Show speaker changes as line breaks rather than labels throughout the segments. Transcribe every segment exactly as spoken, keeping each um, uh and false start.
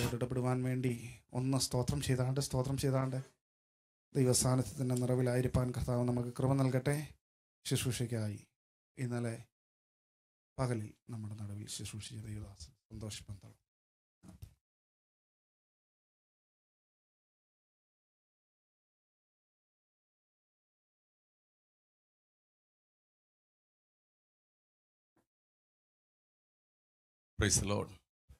നമ്മളോട് ഇടപെടുവാൻ വേണ്ടി ഒന്ന് സ്തോത്രം ചെയ്താണ്ട് സ്തോത്രം ചെയ്താണ്ട് ദൈവസാന്നിധ്യത്തിൻ്റെ നിറവിലായിരിക്കാൻ കർത്താവ് നമുക്ക് കൃപ നൽകട്ടെ. ശുശ്രൂഷയ്ക്കായി ഇന്നലെ പകലിൽ നമ്മുടെ നടുവിൽ ശുശ്രൂഷിച്ച ദൈവദാസൻ Santhosh Pandalam.
Praise the Lord.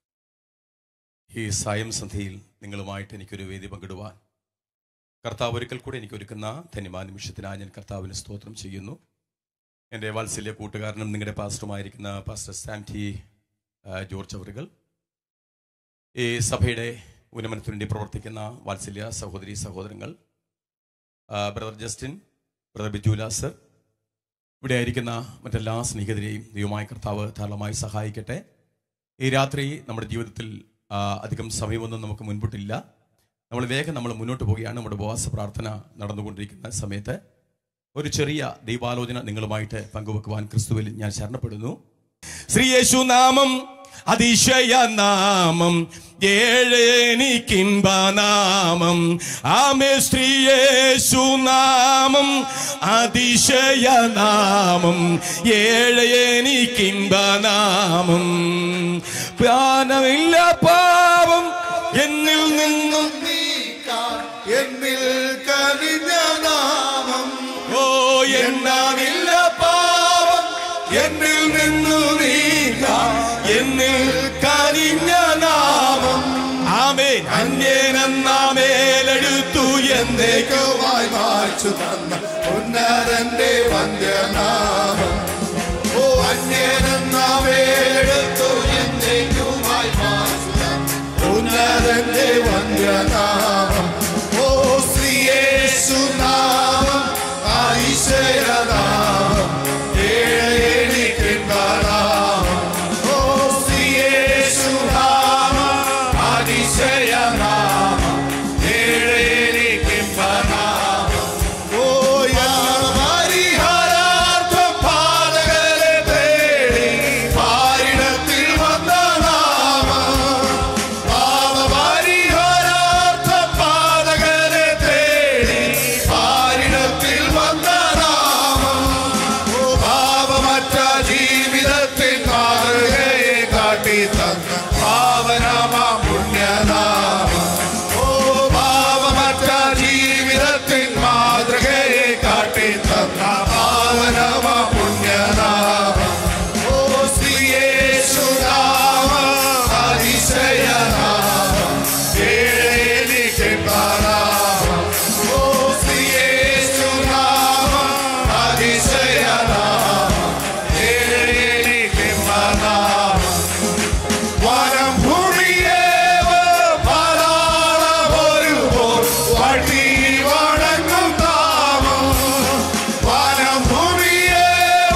ഈ സായം സന്ധ്യയിൽ നിങ്ങളുമായിട്ട് എനിക്കൊരു വേദി പങ്കിടുവാൻ കർത്താവ് ഒരിക്കൽ കൂടെ എനിക്ക് ഒരുക്കുന്ന ധന്യമായ നിമിഷത്തിനായി ഞാൻ കർത്താവിന് സ്തോത്രം ചെയ്യുന്നു. എൻ്റെ വാത്സല്യ കൂട്ടുകാരനും നിങ്ങളുടെ പാസ്റ്ററുമായിരിക്കുന്ന പാസ്റ്റർ സാംറ്റി ജോർജ് അവറുകൾ, ഈ സഭയുടെ ഉന്നമനത്തിനു വേണ്ടി പ്രവർത്തിക്കുന്ന വാത്സല്യ സഹോദരി സഹോദരങ്ങൾ, ബ്രദർ ജസ്റ്റിൻ, ബ്രദർ ബിജുലാസർ, ഇവിടെ ആയിരിക്കുന്ന മറ്റെല്ലാ സ്നേഹിതരെയും ദൈവമായ കർത്താവ് ധാരാളമായി സഹായിക്കട്ടെ. ഈ രാത്രി നമ്മുടെ ജീവിതത്തിൽ അധികം സമയമൊന്നും നമുക്ക് മുൻപോട്ടില്ല. നമ്മൾ വേഗം നമ്മൾ മുന്നോട്ട് പോവുകയാണ്. നമ്മുടെ ഉപവാസ പ്രാർത്ഥന നടന്നുകൊണ്ടിരിക്കുന്ന സമയത്ത് ഒരു ചെറിയ ദൈവാലോചന നിങ്ങളുമായിട്ട് പങ്കുവെക്കുവാൻ ക്രിസ്തുവിൽ ഞാൻ ശരണപ്പെടുന്നു. ശ്രീ യേശു നാമം അതിശയ നാമം, ഏഴെനിക്കിൻപനാമം. ആമേ ശ്രീ യേശു നാമം അതിശയ നാമം, ഏഴെനിക്കിൻപനാമം. ജ്ഞാനമില്ല പാപം എന്നിൽ നിന്നും എന്നിൽ കനിഞ്ഞ നാമം. ഓ എന്നാമില്ല പാപം എന്നിൽ നിന്നു നീക്കാം, എന്നിൽ കനിഞ്ഞ നാമം. ആമേൻ. അന്യനെന്നാമേലെടുത്തു എന്നേക്കുമായി മായ്ച്ചു തന്ന ഉന്നതന്റെ വന്ധ്യനാമം. ഓ അന്യനെന്നാമേലെടുത്തു എന്നേക്കുമായി മായ്ച്ചു തന്ന ഉന്നതന്റെ വന്ധ്യനാമം. ഓ ശ്രീ യേശു നാമം അതിശയനാമം, ഏഴെനിക്കിൻപനാമം. ഓ ശ്രീ യേശു നാമം അതിശയനാമം, ഏഴെനിക്കിൻപനാമം. ഓ പരിഹാരാർത്ഥം പാതകളെ തേടി പാരിടത്തിൽ വന്ന നാമം. പാപപരിഹാരാർത്ഥം പാതകളെ തേടി പാരിടത്തിൽ വന്ന നാമം. ഓ പാപമറ്റ ജീവിതത്തിൽ മാതൃകയെ കാട്ടി തന്ന പാവനമ പുണ്യനാമം. ഓ പാപമറ്റ ജീവിതത്തിൽ മാതൃകയെ കാട്ടി തന്ന പാവനമ പുണ്യനാമം. ഓ ശ്രീ യേശു നാമം അതിശയനാമം, ഏഴെനിക്കിൻപനാമം. ഓ ശ്രീ യേശു നാമം അതിശയനാമം, ഏഴെനിക്കിൻപനാമം. വനം ഭൂമിയേവ പാതാളമൊരുപോൽ വഴി വണങ്ങും നാമം. വനം ഭൂമിയേവ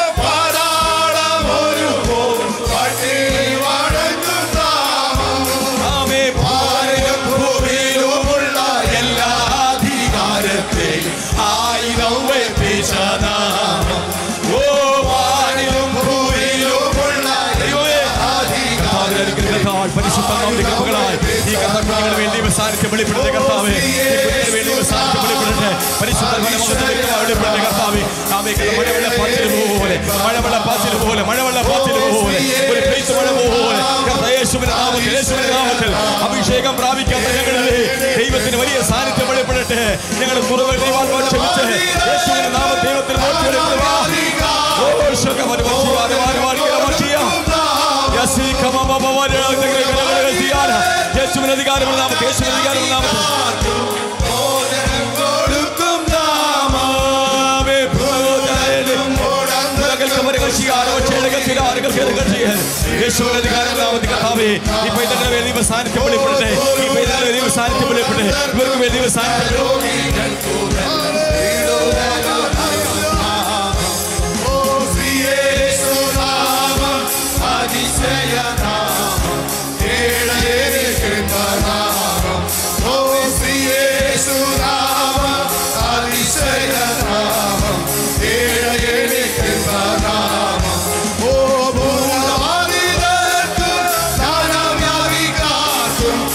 പാതാളമൊരുപോൽ വഴി വണങ്ങും നാമം. ആമേ. ഭാരതം ഭൂമിയിലുമുള്ള എല്ലാ അധികാരത്തെയും ആയിരം വെപ്പിച്ച നാമം. ഓ വാനിലും ഭൂമിയിലുമുള്ള പരിശുദ്ധമായ കൃപകളാൽ ഈ കർത്താവിന് വേണ്ടി സാന്നിധ്യം വെളിപ്പെടുന്ന കർത്താവേ, വേണ്ടി സാന്നിധ്യം വെളിപ്പെടട്ടെ. പരിശുദ്ധ വെളിപ്പെടട്ടെ കർത്താവേ. മഴവെള്ള പാച്ചിൽ പോലെ മഴവെള്ള പാച്ചിൽ പോലെ മഴവെള്ള പാച്ചിൽ പോലെ ഒരു പെയ്ത്ത് മഴ പോലെ യേശുവിന്റെ നാമത്തിൽ യേശുവിന്റെ നാമത്തിൽ അഭിഷേകം പ്രാപിക്കാത്ത ഞങ്ങളിലെ ദൈവത്തിന് വലിയ സാന്നിധ്യം വെളിപ്പെടട്ടെ. ഞങ്ങളുടെ കുറവുകൾ ദൈവാത്മാ ക്ഷമിച്ച് യേശുവിന്റെ നാമം ദൈവത്തിൽ യേശുവിന് അധികാരമുള്ള നാമത്തിൽ യേശുവിന് അധികാരമുള്ള നാമത്തിൽ യേശുവിന്റെ അധികാരമുള്ള നാമത്തിൽ കർത്താവേ, ഈ പൈതങ്ങളുടെ മേൽ ദൈവ സാന്നിധ്യം വെളിപ്പെടട്ടെ. ഈ പൈതങ്ങളുടെ ദൈവ സാന്നിധ്യം വെളിപ്പെടട്ടെ. ഇവർക്ക് മേൽ ദൈവ സാന്നിധ്യം
Oh,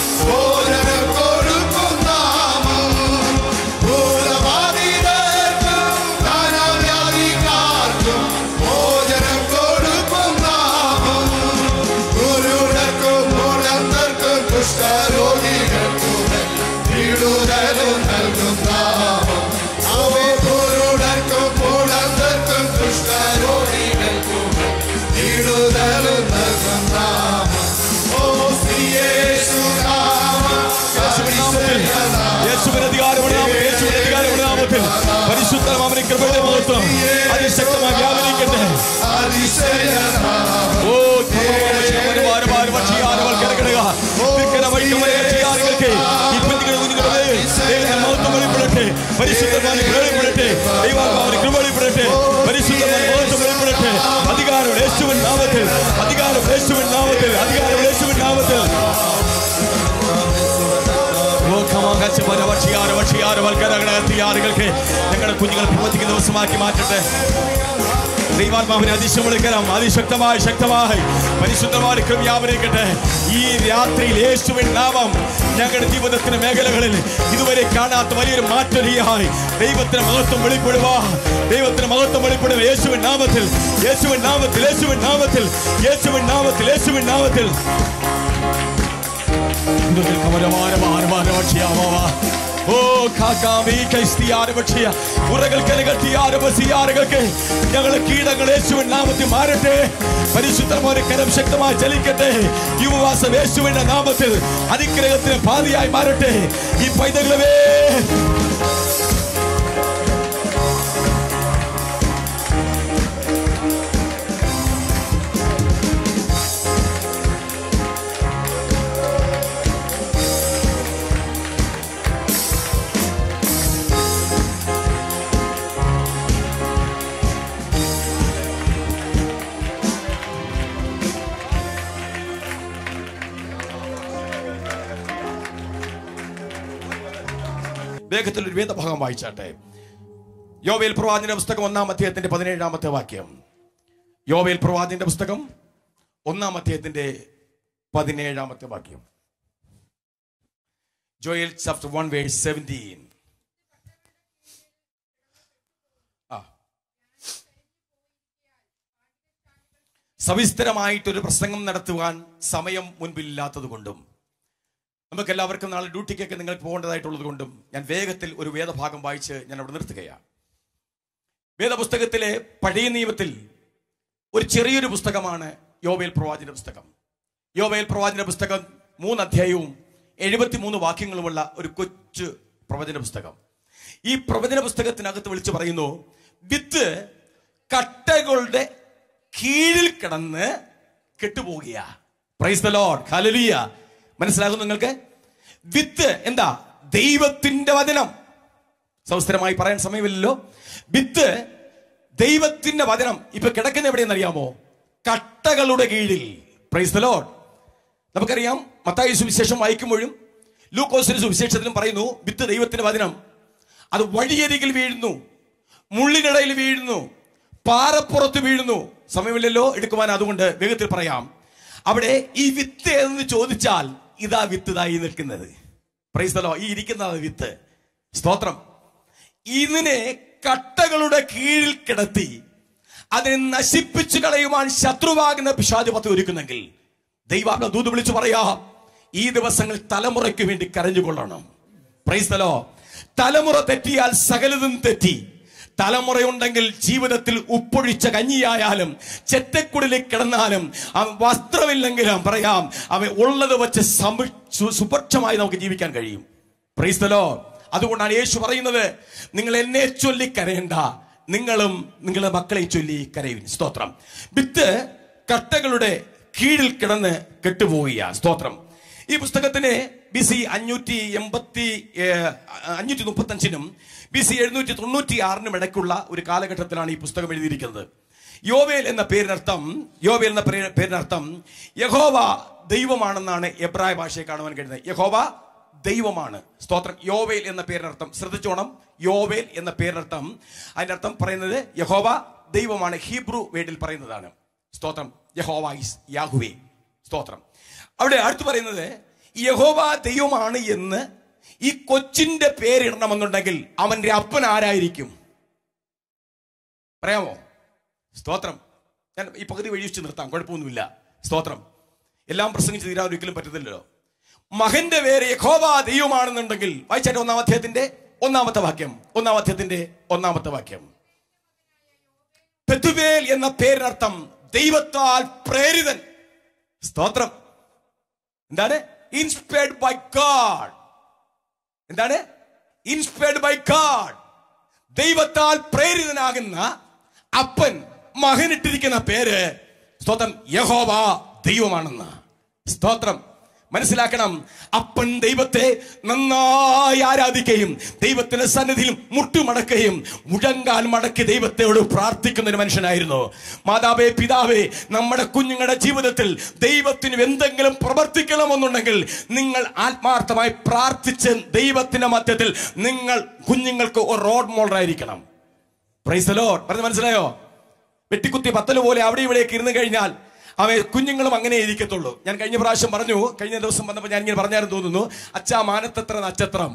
കുഷ്ഠരോഗികൾക്കു വിടുതലും നൽകും നാമം. കുരുടർക്കും മുടന്തർക്കും കുഷ്ഠരോഗികൾക്കു വിടുതലും നൽകും നാമം. ഓ യേശുനാമം,
യേശുവിന്റെ അധികാരമുള്ള നാമത്തിൽ, യേശുവിന്റെ അധികാരമുള്ള നാമത്തിൽ പരിശുദ്ധനാമത്തിന്റെ കൃപയുടെ മഹത്വം അതിശക്തമായി വ്യാപരിക്കട്ടെ. ഓ മഹത്വം വെളിപ്പെടട്ടെ, പരിശുദ്ധമായ വെളിപ്പെടട്ടെ, ദൈവാത്മാവിന്റെ കൃപ വെളിപ്പെടട്ടെ, പരിശുദ്ധമായ മഹത്വം വെളിപ്പെടട്ടെ. അധികാരം യേശുവിൻ നാമത്തിൽ, അധികാരം യേശുവിൻ നാമത്തിൽ, അധികാരം യേശുവിൻ നാമത്തിൽ. ഞങ്ങളുടെ കുഞ്ഞുങ്ങൾ പ്രവചിക്കുന്ന ദിവസമാക്കി മാറ്റട്ടെ. ദൈവാത്മാവിനെ അതിശക്തം അതിശക്തമായി ശക്തമായി പരിശുദ്ധമായി വ്യാപരിക്കട്ടെ. ഈ രാത്രിയിൽ യേശുവിൻ നാമം ഞങ്ങളുടെ ജീവിതത്തിന്റെ മേഖലകളിൽ ഇതുവരെ കാണാത്ത വലിയൊരു മാറ്റൊലിയായി ദൈവത്തിന്റെ മഹത്വം വെളിപ്പെടുവാ, ദൈവത്തിന്റെ മഹത്വം വെളിപ്പെടുക. യേശുവിൻ നാമത്തിൽ, യേശുവിൻ നാമത്തിൽ, യേശുവിൻ നാമത്തിൽ, യേശുവിൻ നാമത്തിൽ, യേശുവിൻ നാമത്തിൽ. ഓ ഞങ്ങളുടെ കീടങ്ങൾ യേശുവിൻ നാമത്തിൽ മാറട്ടെ. പരിശുദ്ധമായ കരം ശക്തമായി ചലിക്കട്ടെ. യുവവാസം യേശുവിന്റെ നാമത്തിൽ അനുഗ്രഹത്തിന് പാതിയായി മാറട്ടെ. ഈ പൈതങ്ങളെ വേഗത്തിൽ ഒരു വേദഭാഗം വായിച്ചാട്ടെ. യോവേൽ പ്രവാചകന്റെ പുസ്തകം ഒന്നാം അധ്യായത്തിന്റെ പതിനേഴാമത്തെ വാക്യം. യോവേൽ പ്രവാചകന്റെ പുസ്തകം ഒന്നാം അധ്യായത്തിന്റെ പതിനേഴാമത്തെ വാക്യം. Joel chapter one verse seventeen. ആ സവിസ്തരമായിട്ടൊരു പ്രസംഗം നടത്തുവാൻ സമയം മുൻപില്ലാത്തത് കൊണ്ടും നമുക്ക് എല്ലാവർക്കും നാളെ ഡ്യൂട്ടിക്കൊക്കെ നിങ്ങൾക്ക് പോകേണ്ടതായിട്ടുള്ളത് കൊണ്ടും ഞാൻ വേഗത്തിൽ ഒരു വേദഭാഗം വായിച്ച് ഞാൻ അവിടെ നിർത്തുകയാണ്. വേദപുസ്തകത്തിലെ പഴയ നിയമത്തിൽ ഒരു ചെറിയൊരു പുസ്തകമാണ് യോവേൽ പ്രവാചകന്റെ പുസ്തകം. യോവേൽ പ്രവാചകന്റെ പുസ്തകം മൂന്ന് അധ്യായവും എഴുപത്തിമൂന്ന് വാക്യങ്ങളുമുള്ള ഒരു കൊച്ചു പ്രവചന പുസ്തകം. ഈ പ്രവചന പുസ്തകത്തിനകത്ത് വിളിച്ചു പറയുന്നു, വിത്ത് കട്ടകളുടെ കീഴിൽ കിടന്ന് കെട്ടുപോകുക. Praise the Lord, hallelujah. മനസ്സിലാകുന്നു നിങ്ങൾക്ക്? വിത്ത് എന്താ? ദൈവത്തിന്റെ വചനം. സൗസ്ഥരമായി പറയാൻ സമയമില്ലല്ലോ. വിത്ത് ദൈവത്തിന്റെ വചനം ഇപ്പൊ കിടക്കുന്ന എവിടെയെന്ന് അറിയാമോ? കട്ടകളുടെ കീഴിൽ. Praise the Lord. നമുക്കറിയാം, മത്തായി സുവിശേഷം വായിക്കുമ്പോഴും ലൂക്കോസിന്റെ സുവിശേഷത്തിലും പറയുന്നു, വിത്ത് ദൈവത്തിന്റെ വചനം അത് വഴിയരികിൽ വീഴുന്നു, മുള്ളിനിടയിൽ വീഴുന്നു, പാറപ്പുറത്ത് വീഴുന്നു. സമയമില്ലല്ലോ എടുക്കുവാൻ, അതുകൊണ്ട് വേഗത്തിൽ പറയാം. അവിടെ ഈ വിത്ത് എന്ന് ചോദിച്ചാൽ ഇതാ വിത്ത് ഇതായി നിൽക്കുന്നത്. Praise the Lord. ഈ ഇരിക്കുന്നതാണ് വിത്ത്. സ്തോത്രം. ഇതിനെ കട്ടകളുടെ കീഴിൽ കിടത്തി അതിനെ നശിപ്പിച്ചു കളയുവാൻ ശത്രുവാകുന്ന പിശാച് പദ്ധതി ഒരുക്കുന്നെങ്കിൽ ദൈവാത്മ ദൂത് വിളിച്ചു പറയാ, ഈ ദിവസങ്ങൾ തലമുറയ്ക്ക് വേണ്ടി കരഞ്ഞുകൊള്ളണം. Price the Lord. തലമുറ തെറ്റിയാൽ സകലതും തെറ്റി. തലമുറയുണ്ടെങ്കിൽ ജീവിതത്തിൽ ഉപ്പൊഴിച്ച കഞ്ഞിയായാലും ചെറ്റക്കുടിലേക്ക് കിടന്നാലും അവൻ വസ്ത്രമില്ലെങ്കിലും പറയാം, അവൻ ഉള്ളത് വെച്ച് സുപക്ഷമായി നമുക്ക് ജീവിക്കാൻ കഴിയും. Praise the Lord. അതുകൊണ്ടാണ് യേശു പറയുന്നത്, നിങ്ങൾ എന്നെ ചൊല്ലി കരയണ്ട, നിങ്ങളും നിങ്ങളുടെ മക്കളെ ചൊല്ലി കരയുവിൻ. സ്തോത്രം. വിത്ത് കട്ടകളുടെ കീഴിൽ കിടന്ന് കെട്ടുപോവുക. സ്തോത്രം. ഈ പുസ്തകത്തിന് ബി സി അഞ്ഞൂറ്റി എൺപത്തി അഞ്ഞൂറ്റി മുപ്പത്തി അഞ്ചിനും ബി സി എഴുന്നൂറ്റി തൊണ്ണൂറ്റി ആറിനും ഇടയ്ക്കുള്ള ഒരു കാലഘട്ടത്തിലാണ് ഈ പുസ്തകം എഴുതിയിരിക്കുന്നത്. യോവേൽ എന്ന പേരിനർത്ഥം യോവേൽ എന്ന പേരിനർത്ഥം യഹോവ ദൈവമാണെന്നാണ് എബ്രായ ഭാഷയെ കാണുവാൻ കഴിയുന്നത്. യഹോവ ദൈവമാണ്. സ്തോത്രം. യോവേൽ എന്ന പേരിനർത്ഥം ശ്രദ്ധിച്ചോണം. യോവേൽ എന്ന പേരിനർത്ഥം അതിന്റെ അർത്ഥം പറയുന്നത് യഹോവ ദൈവമാണ്. ഹീബ്രു വേർഡിൽ പറയുന്നതാണ്. സ്തോത്രം. യഹോവ ഈസ് യാഹുവേ. സ്തോത്രം. അവിടെ അടുത്ത് പറയുന്നത് യഹോവ ദൈവമാണ് എന്ന് ഈ കൊച്ചിന്റെ പേരിടണമെന്നുണ്ടെങ്കിൽ അവന്റെ അപ്പൻ ആരായിരിക്കും പറയാമോ? സ്തോത്രം. ഞാൻ ഈ പകുതി വഴി വെച്ച് നിർത്താം, കുഴപ്പമൊന്നുമില്ല. സ്തോത്രം. എല്ലാം പ്രസംഗിച്ച് തീരാൻ ഒരിക്കലും പറ്റത്തില്ലല്ലോ. മകന്റെ പേര് യഹോവ ദൈവമാണെന്നുണ്ടെങ്കിൽ വായിച്ചാട്ടെ ഒന്നാം അധ്യായത്തിന്റെ ഒന്നാമത്തെ വാക്യം. ഒന്നാം അധ്യായത്തിന്റെ ഒന്നാമത്തെ വാക്യം. പെതുവേൽ എന്ന പേരിനർത്ഥം ദൈവത്താൽ പ്രേരിതൻ. സ്തോത്രം. എന്താണ്? Inspired by God. എന്താണ്? Inspired by God. ദൈവത്താൽ പ്രേരിതനാകുന്ന അപ്പൻ മകനിട്ടിരിക്കുന്ന പേര് സ്തോത്രം യഹോവ ദൈവമാണെന്ന്. സ്തോത്രം. മനസ്സിലാക്കണം, അപ്പൻ ദൈവത്തെ നന്നായി ആരാധിക്കുകയും ദൈവത്തിന്റെ സന്നിധിയിൽ മുട്ടുമടക്കുകയും മുഴങ്കാൽ മടക്കി ദൈവത്തോട് പ്രാർത്ഥിക്കുന്ന ഒരു മനുഷ്യനായിരുന്നു. മാതാവേ, പിതാവേ, നമ്മുടെ കുഞ്ഞുങ്ങളുടെ ജീവിതത്തിൽ ദൈവത്തിന് എന്തെങ്കിലും പ്രവർത്തിക്കണമെന്നുണ്ടെങ്കിൽ നിങ്ങൾ ആത്മാർത്ഥമായി പ്രാർത്ഥിച്ച് ദൈവത്തിന്റെ മധ്യത്തിൽ നിങ്ങൾ കുഞ്ഞുങ്ങൾക്ക് ഒരു റോഡ് മോഡൽ ആയിരിക്കണം. Praise the Lord. പറഞ്ഞ് മനസ്സിലായോ? വെട്ടിക്കുത്തി പത്തല് പോലെ അവിടെ ഇവിടേക്ക് ഇരുന്ന് കഴിഞ്ഞാൽ അവ കുഞ്ഞുങ്ങളും അങ്ങനെ ഇരിക്കത്തുള്ളൂ. ഞാൻ കഴിഞ്ഞ പ്രാവശ്യം പറഞ്ഞു, കഴിഞ്ഞ ദിവസം വന്നപ്പോൾ ഞാൻ ഇങ്ങനെ പറഞ്ഞായിരുന്നു തോന്നുന്നു, അച്ഛാ മാനത്തെത്ര നക്ഷത്രം.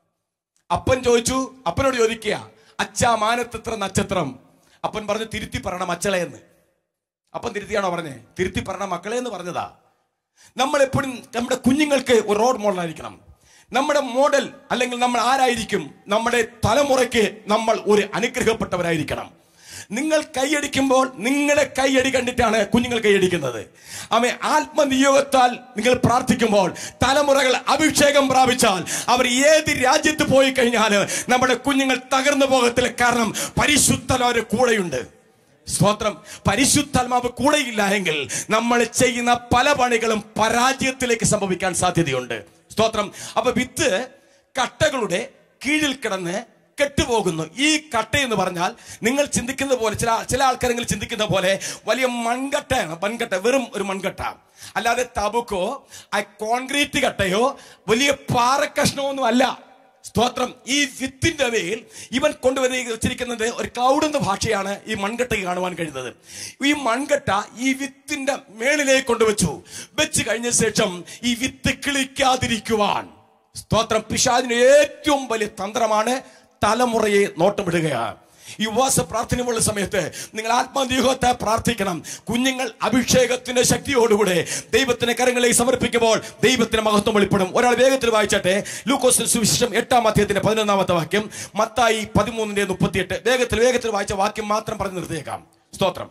അപ്പൻ ചോദിച്ചു, അപ്പനോട് ചോദിക്കുക, അച്ഛാ മാനത്തെത്ര നക്ഷത്രം. അപ്പൻ പറഞ്ഞു, തിരുത്തി പറയണം മക്കളെ എന്ന്. അപ്പൻ തിരുത്തിയാണോ പറഞ്ഞേ? തിരുത്തി പറയണം മക്കളെ എന്ന് പറഞ്ഞതാ. നമ്മൾ എപ്പോഴും നമ്മുടെ കുഞ്ഞുങ്ങൾക്ക് ഒരു റോഡ് മോഡൽ ആയിരിക്കണം. നമ്മുടെ മോഡൽ അല്ലെങ്കിൽ നമ്മൾ ആരായിരിക്കും? നമ്മുടെ തലമുറയ്ക്ക് നമ്മൾ ഒരു അനുഗ്രഹപ്പെട്ടവരായിരിക്കണം. നിങ്ങൾ കൈയടിക്കുമ്പോൾ നിങ്ങളുടെ കൈയടി കണ്ടിട്ടാണ് കുഞ്ഞുങ്ങൾ കൈയടിക്കുന്നത്. അവൻ ആത്മനിയോഗത്താൽ നിങ്ങൾ പ്രാർത്ഥിക്കുമ്പോൾ തലമുറകൾ അഭിഷേകം പ്രാപിച്ചാൽ അവർ ഏത് രാജ്യത്ത് പോയി കഴിഞ്ഞാൽ നമ്മുടെ കുഞ്ഞുങ്ങൾ തകർന്നു പോകത്തില്ല. കാരണം പരിശുദ്ധാത്മാവ് കൂടെയുണ്ട്. സ്തോത്രം. പരിശുദ്ധാത്മാവ് കൂടെയില്ല എങ്കിൽ നമ്മൾ ചെയ്യുന്ന പല പണികളും പരാജയത്തിലേക്ക് സംഭവിക്കാൻ സാധ്യതയുണ്ട്. സ്തോത്രം. അപ്പൊ വിത്ത് കട്ടകളുടെ കീഴിൽ കിടന്ന് കെട്ടുപോകുന്നു. ഈ കട്ട എന്ന് പറഞ്ഞാൽ നിങ്ങൾ ചിന്തിക്കുന്ന പോലെ, ചില ചില ആൾക്കാരെങ്കിലും ചിന്തിക്കുന്ന പോലെ വലിയ മൺകട്ടയാണ്. മൺകട്ട വെറും ഒരു മൺകട്ട, അല്ലാതെ തബുക്കോ കോൺക്രീറ്റ് കട്ടയോ വലിയ പാറക്കഷ്ണമോ ഒന്നും അല്ല. സ്തോത്രം. ഈ വിത്തിന്റെ മേൽ ഇവൻ കൊണ്ടുവന്ന് വെച്ചിരിക്കുന്നത് ഒരു ക്ലൗഡ് എന്ന ഭാഷയാണ് ഈ മൺകട്ടയ്ക്ക് കാണുവാൻ കഴിയുന്നത്. ഈ മൺകട്ട ഈ വിത്തിന്റെ മേളിലേക്ക് കൊണ്ടുവച്ചു. വെച്ച് കഴിഞ്ഞ ശേഷം ഈ വിത്ത് കിളിക്കാതിരിക്കുവാൻ, സ്തോത്രം, പിശാചിന് ഏറ്റവും വലിയ തന്ത്രമാണ് തലമുറയെ നോട്ടമിടുകയാണ്. ഈ ഉപവാസ പ്രാർത്ഥനയുള്ള സമയത്ത് നിങ്ങൾ ആത്മനിയോഗത്തെ പ്രാർത്ഥിക്കണം. കുഞ്ഞുങ്ങൾ അഭിഷേകത്തിന്റെ ശക്തിയോടുകൂടെ ദൈവത്തിന്റെ കരങ്ങളിലേക്ക് സമർപ്പിക്കുമ്പോൾ ദൈവത്തിന്റെ മഹത്വം വെളിപ്പെടും. ഒരാൾ വേഗത്തിൽ വായിച്ചാട്ടെ ലൂക്കോസിന്റെ സുവിശേഷം എട്ടാം അധ്യായത്തിന്റെ പതിനൊന്നാമത്തെ വാക്യം, മത്തായി പതിമൂന്നിന്റെ മുപ്പത്തിയെട്ട്. വേഗത്തിൽ വേഗത്തിൽ വായിച്ച വാക്യം മാത്രം പറഞ്ഞു നിർത്തിയേക്കാം. സ്തോത്രം.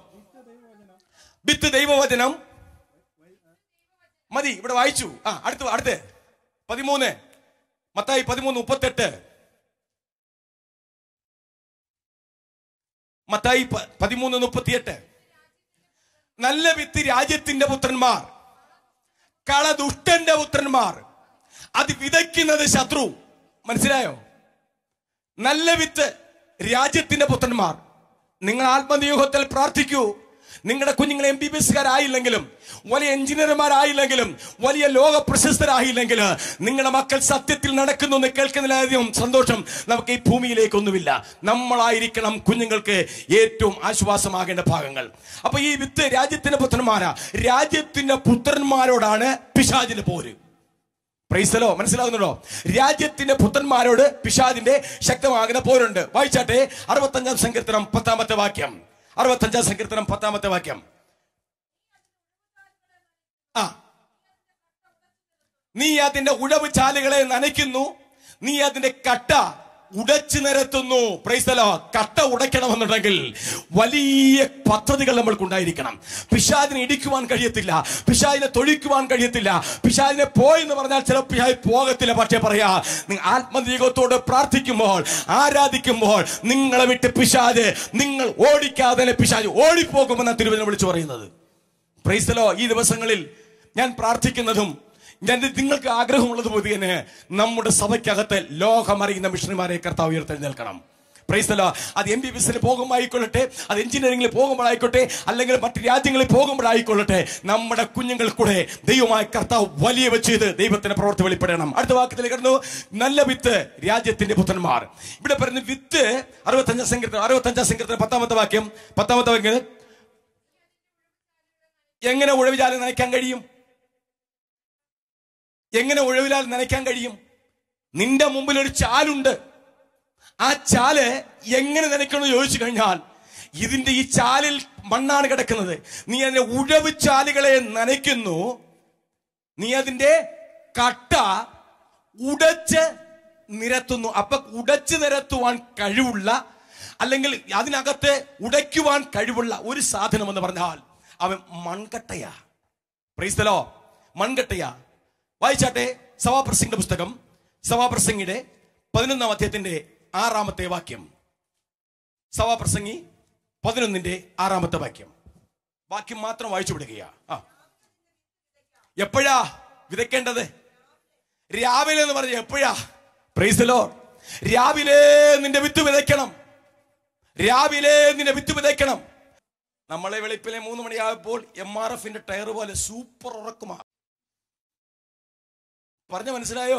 വിത്ത് ദൈവവചനം മതി. ഇവിടെ വായിച്ചു. ആ അടുത്ത് അടുത്ത് പതിമൂന്ന്, മത്തായി പതിമൂന്ന് മുപ്പത്തെട്ട്. മത്തായി പതിമൂന്ന് മുപ്പത്തിയെട്ട്. നല്ല വിത്ത് രാജ്യത്തിന്റെ പുത്രന്മാർ, കള ദുഷ്ടന്റെ പുത്രന്മാർ, അത് വിതയ്ക്കുന്നത് ശത്രു. മനസ്സിലായോ? നല്ല വിത്ത് രാജ്യത്തിന്റെ പുത്രന്മാർ. നിങ്ങൾ ആത്മനിയോഗത്തിൽ പ്രാർത്ഥിക്കൂ. നിങ്ങളുടെ കുഞ്ഞുങ്ങൾ എം ബി ബി എസ്കാരായില്ലെങ്കിലും വലിയ എഞ്ചിനീയർമാരായില്ലെങ്കിലും വലിയ ലോക പ്രശസ്തരായില്ലെങ്കിലും നിങ്ങളുടെ മക്കൾ സത്യത്തിൽ നടക്കുന്നു എന്ന് കേൾക്കുന്നതിലധികം സന്തോഷം നമുക്ക് ഈ ഭൂമിയിലേക്കൊന്നുമില്ല. നമ്മളായിരിക്കണം കുഞ്ഞുങ്ങൾക്ക് ഏറ്റവും ആശ്വാസമാകേണ്ട ഭാഗങ്ങൾ. അപ്പൊ ഈ വിത്ത് രാജ്യത്തിന്റെ പുത്രന്മാരാ. രാജ്യത്തിന്റെ പുത്രന്മാരോടാണ് പിശാചിന്റെ പോര്. പ്രൈസലോ. മനസ്സിലാകുന്നുണ്ടോ? രാജ്യത്തിന്റെ പുത്രന്മാരോട് പിശാചിന്റെ ശക്തമാകുന്ന പോരുണ്ട്. വായിച്ചാട്ടെ അറുപത്തഞ്ചാം സങ്കീർത്തനം പത്താമത്തെ വാക്യം. അറുപത്തഞ്ചാം സങ്കീർത്തനം പത്താമത്തെ വാക്യം. ആ നീ അതിന്റെ ഉഴവ് ചാലുകളെ നനയ്ക്കുന്നു, നീ അതിന്റെ കട്ട ഉടച്ചു നിരത്തുന്നു. Price the Lord. കട്ട ഉടയ്ക്കണമെന്നുണ്ടെങ്കിൽ വലിയ പദ്ധതികൾ നമ്മൾക്കുണ്ടായിരിക്കണം. പിശാചിനെ ഇടിക്കുവാൻ കഴിയത്തില്ല, പിശാചിനെ തൊഴിക്കുവാൻ കഴിയത്തില്ല. പിശാചിനെ പോയെന്ന് പറഞ്ഞാൽ ചില പിശാച് പോകത്തില്ല. പക്ഷേ പറയാ, നിങ്ങൾ ആത്മദൈവത്തോട് പ്രാർത്ഥിക്കുമ്പോൾ ആരാധിക്കുമ്പോൾ നിങ്ങളെ വിട്ട് പിശാച് നിങ്ങൾ ഓടിക്കാതെ പിശാച് ഓടിപ്പോകുമെന്ന തിരുവചനം വിളിച്ചു പറയുന്നത്. Praise the Lord. ഈ ദിവസങ്ങളിൽ ഞാൻ പ്രാർത്ഥിക്കുന്നതും ഞാൻ നിങ്ങൾക്ക് ആഗ്രഹമുള്ളത് പോലെ തന്നെ നമ്മുടെ സഭയ്ക്കകത്ത് ലോകമറിയുന്ന മിഷണറിമാരെ കർത്താവ് ഉയർത്തെഴുന്നേൽക്കണം. Praise the Lord. അത് എം ബി ബി എസിൽ പോകുമ്പോഴായിക്കൊള്ളട്ടെ, അത് എഞ്ചിനീയറിംഗിൽ പോകുമ്പോഴായിക്കോട്ടെ, അല്ലെങ്കിൽ മറ്റ് രാജ്യങ്ങളിൽ പോകുമ്പോഴായിക്കൊള്ളട്ടെ, നമ്മുടെ കുഞ്ഞുങ്ങൾ കൂടെ ദൈവമായ കർത്താവ് വലിയ ചെയ്ത് ദൈവത്തിന്റെ പ്രവൃത്തി വെളിപ്പെടണം. അടുത്ത വാക്യത്തിൽ കിടന്നു, നല്ല വിത്ത് രാജ്യത്തിന്റെ പുത്രന്മാർ. ഇവിടെ പറയുന്ന വിത്ത് അറുപത്തഞ്ചാം സങ്കീർത്തനം അറുപത്തഞ്ചാം സങ്കീർത്തനം പത്താമത്തെ വാക്യം. പത്താമത്തെ വാക്യം, എങ്ങനെ ഉഴവിചാല് നനയ്ക്കാൻ കഴിയും? എങ്ങനെ ഉഴവിലാൽ നനയ്ക്കാൻ കഴിയും? നിന്റെ മുമ്പിൽ ഒരു ചാലുണ്ട്. ആ ചാല് എങ്ങനെ നനയ്ക്കണമെന്ന് ചോദിച്ചു കഴിഞ്ഞാൽ, ഇതിന്റെ ഈ ചാലിൽ മണ്ണാണ് കിടക്കുന്നത്. നീ അതിന്റെ ഉഴവ് ചാലുകളെ നനയ്ക്കുന്നു, നീ അതിന്റെ കട്ട ഉടച്ച് നിരത്തുന്നു. അപ്പൊ ഉടച്ചു നിരത്തുവാൻ കഴിവുള്ള, അല്ലെങ്കിൽ അതിനകത്ത് ഉടയ്ക്കുവാൻ കഴിവുള്ള ഒരു സാധനം എന്ന് പറഞ്ഞാൽ അവൻ മൺകട്ടയാ. Praise the Lord. മൺകട്ടയാ. വായിച്ചാട്ടെ സഭാപ്രസംഗിയുടെ പുസ്തകം, സഭാപ്രസംഗിയുടെ പതിനൊന്നാം അധ്യായത്തിന്റെ ആറാമത്തെ വാക്യം. സഭാപ്രസംഗി പതിനൊന്നിന്റെ ആറാമത്തെ വാക്യം. വാക്യം മാത്രം വായിച്ചു വിടുകയാ. ആ, എപ്പോഴാ വിതയ്ക്കേണ്ടത്? രാവിലെ എന്ന് പറഞ്ഞ എപ്പോഴാ? Praise the Lord. രാവിലെ നിന്റെ വിത്ത് വിതയ്ക്കണം. രാവിലെ നിന്റെ വിത്ത് വിതയ്ക്കണം. നമ്മളെ വെളുപ്പിലെ മൂന്ന് മണിയായപ്പോൾ എം ആർ എഫിന്റെ ടയർ പോലെ സൂപ്പർ ഉറക്കമാ. പറഞ്ഞ മനസ്സിലായോ?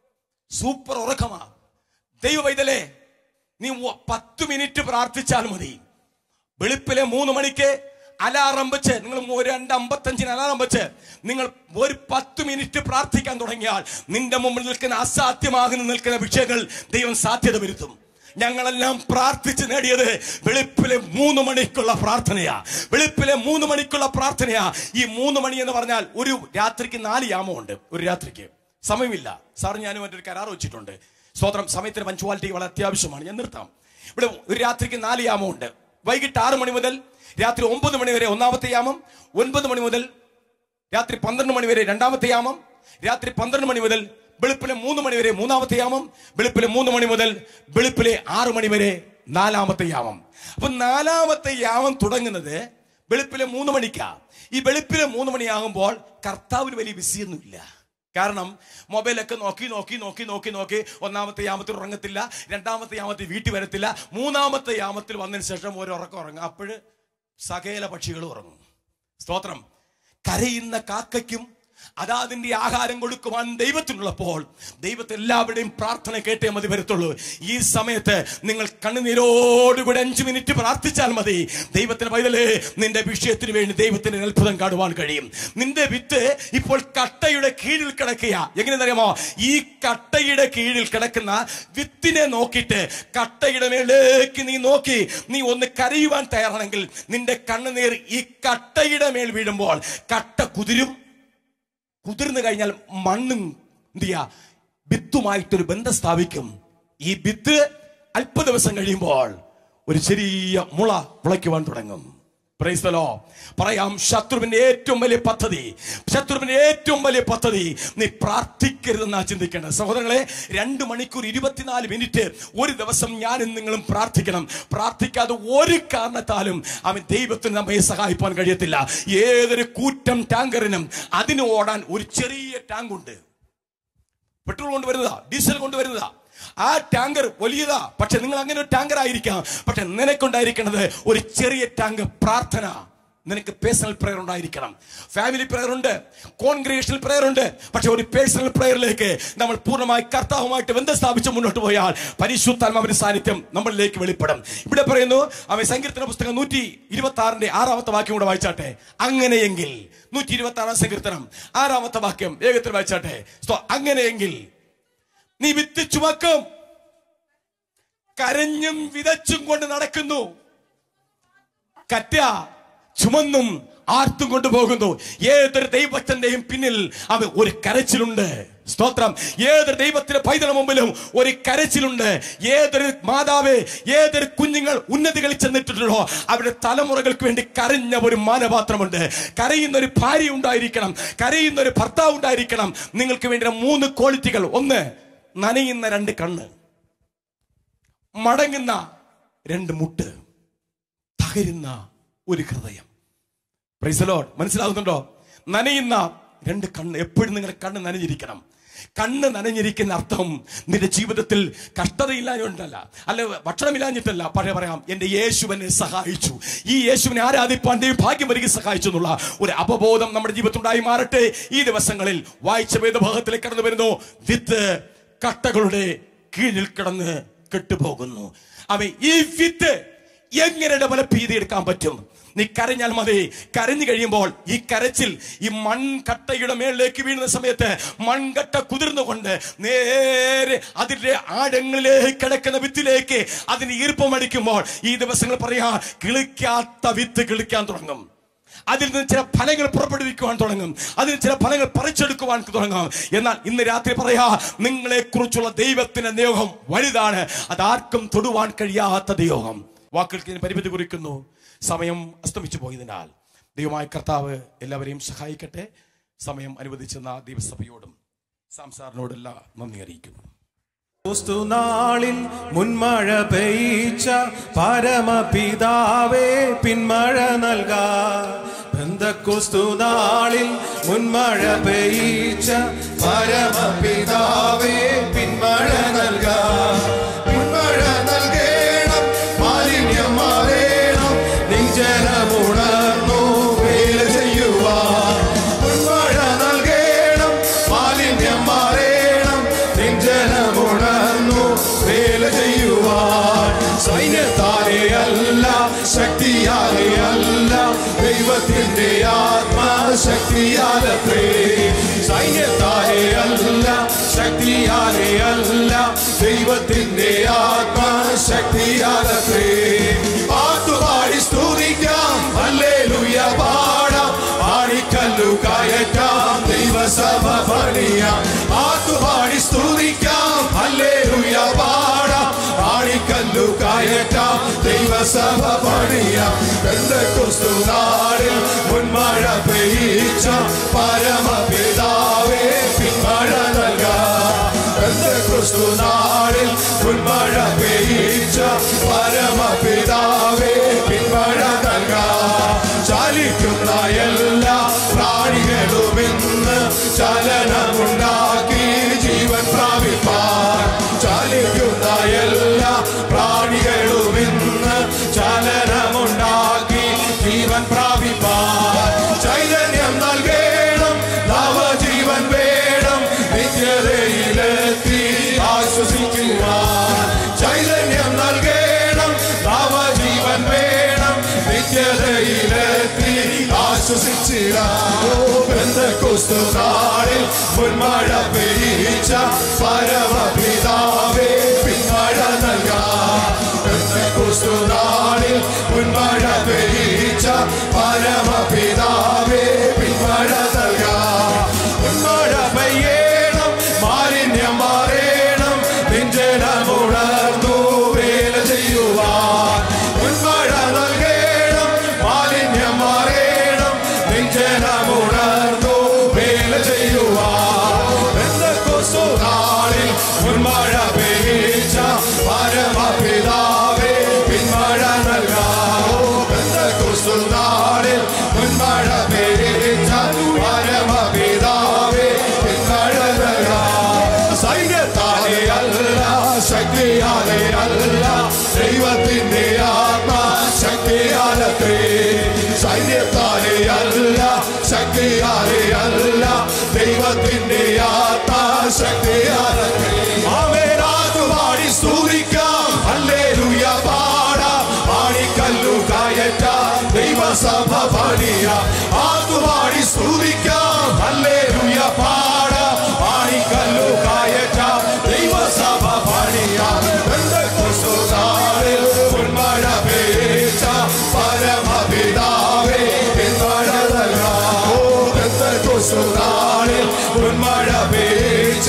സൂപ്പർ ഉറക്കമാ. ദൈവ പൈതലേ, നീ പത്ത് മിനിറ്റ് പ്രാർത്ഥിച്ചാൽ മതി. വെളുപ്പിലെ മൂന്ന് മണിക്ക് അലാറം വെച്ച്, നിങ്ങൾ ഒരു രണ്ട് അമ്പത്തഞ്ചിന് അലാറം വെച്ച് നിങ്ങൾ ഒരു പത്ത് മിനിറ്റ് പ്രാർത്ഥിക്കാൻ തുടങ്ങിയാൽ നിന്റെ മുമ്പിൽ നിൽക്കുന്ന അസാധ്യമാകുന്ന നിൽക്കുന്ന വിഷയങ്ങൾ ദൈവം സാധ്യത വരുത്തും. ഞങ്ങളെല്ലാം പ്രാർത്ഥിച്ച് നേടിയത് വെളുപ്പിലെ മൂന്ന് മണിക്കുള്ള പ്രാർത്ഥനയാ. വെളുപ്പിലെ മൂന്ന് മണിക്കുള്ള പ്രാർത്ഥനയാ. ഈ മൂന്ന് മണി എന്ന് പറഞ്ഞാൽ ഒരു രാത്രിക്ക് നാല് യാമമുണ്ട്. ഒരു രാത്രിക്ക് സമയമില്ല. സാർ ഞാനും എൻ്റെ ഒരു കരാർ വെച്ചിട്ടുണ്ട്. സ്വതന്ത്രം സമയത്തിന് പഞ്ച്വാലിറ്റി വളരെ അത്യാവശ്യമാണ്. ഞാൻ നിർത്താം. ഇവിടെ ഒരു രാത്രിക്ക് നാല് യാമമുണ്ട്. വൈകിട്ട് ആറ് മണി മുതൽ രാത്രി ഒമ്പത് മണി വരെ ഒന്നാമത്തെ യാമം, ഒൻപത് മണി മുതൽ രാത്രി പന്ത്രണ്ട് മണി വരെ രണ്ടാമത്തെ യാമം, രാത്രി പന്ത്രണ്ട് മണി മുതൽ വെളുപ്പിലെ മൂന്ന് മണി വരെ മൂന്നാമത്തെ യാമം, വെളുപ്പിലെ മൂന്ന് മണി മുതൽ വെളുപ്പിലെ ആറ് മണി വരെ നാലാമത്തെ യാമം. അപ്പൊ നാലാമത്തെ യാമം തുടങ്ങുന്നത് വെളുപ്പിലെ മൂന്ന് മണിക്കാ. ഈ വെളുപ്പിലെ മൂന്ന് മണിയാകുമ്പോൾ കർത്താവിന് വലിയ ബിസിയൊന്നുമില്ല. കാരണം മൊബൈലൊക്കെ നോക്കി നോക്കി നോക്കി നോക്കി നോക്കി ഒന്നാമത്തെ യാമത്തിൽ ഉറങ്ങത്തില്ല, രണ്ടാമത്തെ യാമത്തിൽ വീട്ടിൽ വരത്തില്ല, മൂന്നാമത്തെ യാമത്തിൽ വന്നതിന് ശേഷം ഒരു ഉറക്കം ഉറങ്ങും. അപ്പോഴ് സകല പക്ഷികളും ഉറങ്ങും. സ്തോത്രം. കരയുന്ന കാക്കയ്ക്കും അതാതിന്റെ ആഹാരം കൊടുക്കുവാൻ ദൈവത്തിനുള്ളപ്പോൾ ദൈവത്തെ എല്ലാവരുടെയും പ്രാർത്ഥന കേട്ടേ മതി വരത്തുള്ളൂ. ഈ സമയത്ത് നിങ്ങൾ കണ്ണുനീരോടുകൂടി അഞ്ചു മിനിറ്റ് പ്രാർത്ഥിച്ചാൽ മതി. ദൈവത്തിന് പൈതലേ, നിന്റെ വിഷയത്തിന് വേണ്ടി ദൈവത്തിന് അത്ഭുതം കാണുവാൻ കഴിയും. നിന്റെ വിത്ത് ഇപ്പോൾ കട്ടയുടെ കീഴിൽ കിടക്കുക. എങ്ങനെയെന്നറിയാമോ? ഈ കട്ടയുടെ കീഴിൽ കിടക്കുന്ന വിത്തിനെ നോക്കിയിട്ട് കട്ടയുടെ മേലേക്ക് നീ നോക്കി നീ ഒന്ന് കരയുവാൻ തയ്യാറാണെങ്കിൽ നിന്റെ കണ്ണുനീർ ഈ കട്ടയുടെ മേൽ വീഴുമ്പോൾ കട്ട കുതിരും. കുതിർന്നു കഴിഞ്ഞാൽ മണ്ണും എന്ത് ചെയ്യാ? വിത്തുമായിട്ടൊരു ബന്ധം സ്ഥാപിക്കും. ഈ വിത്ത് അല്പ ദിവസം കഴിയുമ്പോൾ ഒരു ചെറിയ മുള മുളയ്ക്കുവാൻ തുടങ്ങും. Praise the Lord. പറയാം, ശത്രുവിന്റെ ഏറ്റവും വലിയ പദ്ധതി, ശത്രുവിന്റെ ഏറ്റവും വലിയ പദ്ധതി നീ പ്രാർത്ഥിക്കരുതെന്നാ ചിന്തിക്കേണ്ടത്. സഹോദരങ്ങളെ, രണ്ട് മണിക്കൂർ ഇരുപത്തിനാല് മിനിറ്റ് ഒരു ദിവസം ഞാനും നിങ്ങളും പ്രാർത്ഥിക്കണം. പ്രാർത്ഥിക്കാതെ ഒരു കാരണത്താലും അവൻ ദൈവത്തിന് നമ്മെ സഹായിപ്പാൻ കഴിയത്തില്ല. ഏതൊരു കൂറ്റം ടാങ്കറിനും അതിന് ഓടാൻ ഒരു ചെറിയ ടാങ്ക് ഉണ്ട്. പെട്രോൾ കൊണ്ടുവരുന്നതാ, ഡീസൽ കൊണ്ടുവരുന്നതാ. ആ ടാങ്കർ വലിയതാ. പക്ഷെ നിങ്ങൾ അങ്ങനെ ഒരു ടാങ്കർ ആയിരിക്കാം. പക്ഷെ നിനക്കുണ്ടായിരിക്കുന്നത് ഒരു ചെറിയ ടാങ്ക് പ്രാർത്ഥന. നിനക്ക് പേഴ്സണൽ പ്രയർ ഉണ്ടായിരിക്കണം. ഫാമിലി പ്രയർ ഉണ്ട്, കോൺഗ്രിഗേഷണൽ പ്രയർ ഉണ്ട്. പക്ഷെ ഒരു പേഴ്സണൽ പ്രയറിലേക്ക് നമ്മൾ പൂർണ്ണമായി കർത്താവുമായിട്ട് ബന്ധം സ്ഥാപിച്ച് മുന്നോട്ട് പോയാൽ പരിശുദ്ധാത്മാവിന്റെ സാന്നിധ്യം നമ്മളിലേക്ക് വെളിപ്പെടും. ഇവിടെ പറയുന്നു, അവൻ സങ്കീർത്തന പുസ്തകം നൂറ്റി ഇരുപത്തി ആറിന്റെ ആറാമത്തെ വാക്യം കൂടെ വായിച്ചാട്ടെ. അങ്ങനെയെങ്കിൽ, നൂറ്റി ഇരുപത്തി ആറാം സങ്കീർത്തനം ആറാമത്തെ വാക്യം വേഗത്തിൽ വായിച്ചാട്ടെ. അങ്ങനെയെങ്കിൽ നീ വിത്ത് ചുമക്കും, കരഞ്ഞും വിതച്ചും കൊണ്ട് നടക്കുന്നു. കറ്റ ചുമന്നും ആർത്തും കൊണ്ടുപോകുന്നു. ഏതൊരു ദൈവത്തിന്റെയും പിന്നിൽ അവ ഒരു കരച്ചിലുണ്ട്. സ്തോത്രം. ഏതൊരു ദൈവത്തിന്റെ പൈതൃക മുമ്പിലും ഒരു കരച്ചിലുണ്ട്. ഏതൊരു മാതാവ്, ഏതൊരു കുഞ്ഞുങ്ങൾ ഉന്നതികളിൽ ചെന്നിട്ടുണ്ടോ അവരുടെ തലമുറകൾക്ക് വേണ്ടി കരഞ്ഞ ഒരു മാനപാത്രമുണ്ട്. കരയുന്ന ഒരു ഭാര്യ ഉണ്ടായിരിക്കണം, കരയുന്ന ഒരു ഭർത്താവ് ഉണ്ടായിരിക്കണം. നിങ്ങൾക്ക് വേണ്ടി മൂന്ന് ക്വാളിറ്റികൾ. ഒന്ന്, നനയുന്ന രണ്ട് കണ്ണ്, മടങ്ങുന്ന രണ്ട് മുട്ട്, തകരുന്ന ഒരു ഹൃദയം. Praise the Lord. മനസ്സിലാകുന്നുണ്ടോ? നനയുന്ന രണ്ട് കണ്ണ്. എപ്പോഴും നിങ്ങളുടെ കണ്ണ് നനഞ്ഞിരിക്കണം. കണ്ണ് നനഞ്ഞിരിക്കുന്ന അർത്ഥം നിന്റെ ജീവിതത്തിൽ കഷ്ടതയില്ലാഞ്ഞിട്ടല്ല, അല്ല ഭക്ഷണമില്ലാഞ്ഞിട്ടല്ല. പഴയ പറയാം, എന്റെ യേശുവിനെ സഹായിച്ചു, ഈ യേശുവിനെ ആരാധിപ്പാൻ ദൈവം ഭാഗ്യം ഒരുക്കി സഹായിച്ചു എന്നുള്ള ഒരു അവബോധം നമ്മുടെ ജീവിതത്തിലുണ്ടായി മാറട്ടെ. ഈ ദിവസങ്ങളിൽ വായിച്ച വേദഭാഗത്തിലേക്ക് കടന്നു വരുന്നു. വിത്ത് കട്ടകളുടെ കീഴിൽ കിടന്ന് കെട്ടുപോകുന്നു. അവൻ ഈ വിത്ത് എങ്ങനെ ഡെവലപ്പ് ചെയ്തെടുക്കാൻ പറ്റും? നീ കരഞ്ഞാൽ മതി. കരഞ്ഞു കഴിയുമ്പോൾ ഈ കരച്ചിൽ ഈ മൺകട്ടയുടെ മേളിലേക്ക് വീഴുന്ന സമയത്ത് മൺകട്ട കുതിർന്നുകൊണ്ട് നേരെ അതിന്റെ ആഴങ്ങളിലേക്ക് കിടക്കുന്ന വിത്തിലേക്ക് അതിന് ഈർപ്പമടിക്കുമ്പോൾ ഈ ദിവസങ്ങൾ പറയാ, കിളിക്കാത്ത വിത്ത് കിളിക്കാൻ തുടങ്ങും. അതിൽ നിന്ന് ചില ഫലങ്ങൾ പുറപ്പെടുവിക്കുവാൻ തുടങ്ങും, അതിൽ ചില ഫലങ്ങൾ പറിച്ചെടുക്കുവാൻ തുടങ്ങും. എന്നാൽ ഇന്ന് രാത്രി പറയാ, നിങ്ങളെ കുറിച്ചുള്ള ദൈവത്തിന്റെ നിയോഗം വലുതാണ്, അതാർക്കും തൊടുവാൻ കഴിയാത്ത നിയോഗം. വാക്കുകൾക്ക് പരിമിതി കുറിക്കുന്നു. സമയം അസ്തമിച്ചു പോയതിനാൽ ദൈവമായ കർത്താവ് എല്ലാവരെയും സഹായിക്കട്ടെ. സമയം അനുവദിച്ചെന്ന ദൈവസഭയോടും സംസാറിനോടെല്ലാം നന്ദി അറിയിക്കുന്നു.
നാളിൽ മുൻമഴ പെയ്ച്ച പരമപിതാവേ പിന്മഴ നൽകാ. പെന്തക്കോസ്തു നാളിൽ മുൻമഴ പെയ്ച്ച പരമപിതാവേ പിന്മഴ നൽകാ.
പിന്മഴ നൽകേണം, മാലിന്യം മാറേണം, നിജനമുണർന്നു വേല ചെയ്യുവാൻ. പിന്മഴ നൽകേണം, മാലിന്യം മാറേണം, നിജനമുണർന്നു വേല ചെയ്യുവാൻ. സൈന്യത്താലെ അല്ല, ശക്തിയാലെ അല്ല, ദൈവത്തിന്റെ ആത്മശക്തിയാലത്രേ. സൈന്യത്താലെ അല്ല, ശക്തിയാലെ അല്ല, ദൈവത്തിന്റെ ആത്മശക്തിയാലത്രേ. പാട്ടുപാടി സ്തുതിക്കാം, ഹല്ലേലൂയ പാടാം, ആണിക്കല്ലു കയറ്റാം, ദൈവസഭ പണിയാം. പാട്ടുപാടി സ്തുതിക്കാം, ഹല്ലേലൂയ പാടാം, ആണിക്കല്ലു കയറ്റാം, ദൈവസഭ പണിയാം. പെന്തക്കോസ്തു നാളിൽ മുൻമഴ പെയ്ച്ച പരമപിതാവേ പിന്മഴ നൽകാം. പെന്തക്കോസ്തു നാളിൽ മുൻമഴ പെയ്ച്ച പരമപിതാവേ പിന്മഴ നൽകാം. ചലിക്കുന്ന എല്ലാ പ്രാണികളുമിന്ന് ചലനമുണ്ടാക്കി ജീവൻ പ്രാപിപ്പാൻ. ചലിക്കുന്ന എല്ലാ പ്രാണികളുമിന്ന് ചലനമുണ്ടാക്കി ജീവൻ പ്രാപിപ്പാൻ. ചൈതന്യം നൽകേണം, നവജീവൻ വേണം, നിത്യതയിലെത്തി ആശ്വസിക്കുവാൻ. ചൈതന്യം നൽകേണം, നവജീവൻ വേണം, നിത്യതയിലെത്തി ആശ്വസിച്ചിടാം. പെന്തക്കോസ്തു നാളിൽ മുൻമഴ പെയ്ച്ച പരമപിതാവേ പിന്മഴ നൽകാം. പെന്തക്കോസ്തു നാളിൽ മുൻമഴ പെയ്ച്ച പരമപിതാവേ പിന്മഴ നൽകാം. മുൻമഴ പെയ്യണം, മാലിന്യം മാറേണം, നിഞ്ചനമുണർന്നു വേല ചെയ്യുവാൻ. മുൻമഴ നൽകേണം, മാലിന്യം മാറേണം, നിഞ്ചനമുണർന്നു വേല ചെയ്യുവാൻ. പെന്തക്കോസ്തു നാളിൽ മുൻമഴ പെയ്ച്ച പരമപിതാവേ പിന്മഴ നൽകാം. പെന്തക്കോസ്തു നാളിൽ മുൻമഴ പെയ്ച്ച പരമപിതാവേ പിന്മഴ നൽകാം. സൈന്യത്താലെ അല്ല, ശക്തിയാലെ അല്ല, ദൈവത്തിന്റെ ആത്മശക്തിയാലത്രേ. സൈന്യത്താലെ അല്ല, ശക്തിയാലെ അല്ല, ദൈവത്തിന്റെ ആത്മശക്തിയാലത്രേ. ആമേനാഥുപാടി സ്തുതിക്കാം, ഹല്ലേലൂയ പാടാം, ആണിക്കല്ലു കയറ്റാം, ദൈവസഭ പണിയാം. ആതുപാടി സ്തുതിക്കാം, ഹല്ലേലൂയ പാടാം, ആണിക്കല്ലു കയറ്റാം, ദൈവസഭ പണിയാം. പെന്തക്കോസ്തു നാളിൽ മുൻമഴ പെയ്ച്ച പരമപിതാവേ പിന്മഴ നൽകാം. പെന്തക്കോസ്തു നാളിൽ മുൻമഴ പെയ്ച്ച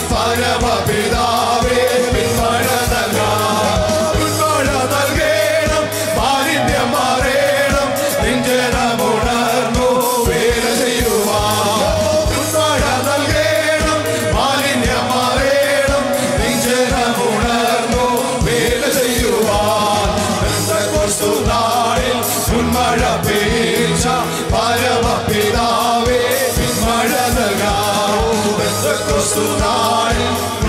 പരമപിതാവേ പിന്മഴ നൽകാം. മുൻമഴ നൽകേണം, മാലിന്യം മാറേണം, നിഞ്ചനമുണർന്നു വേല ചെയ്യുവാൻ. മുൻമഴ നൽകേണം, മാലിന്യം മാറേണം, നിഞ്ചനമുണർന്നു വേല ചെയ്യുവാൻ. പെന്തക്കോസ്തു നാളിൽ മുൻമഴ പെയ്ച്ച പരമപിതാവേ പിന്മഴ നൽകാം. പെന്തക്കോസ്തു നാളിൽ